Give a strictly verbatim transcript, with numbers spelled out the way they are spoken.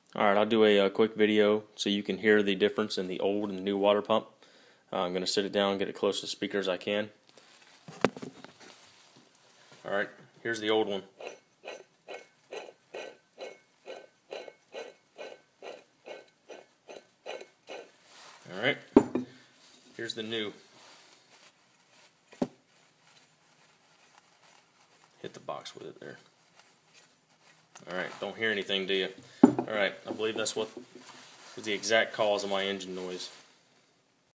Alright, I'll do a, a quick video so you can hear the difference in the old and new water pump. Uh, I'm going to sit it down and get it close to the speaker as I can. Alright, here's the old one. Alright, here's the new. Hit the box with it there. Alright, don't hear anything, do you? Alright, I believe that's what was the exact cause of my engine noise.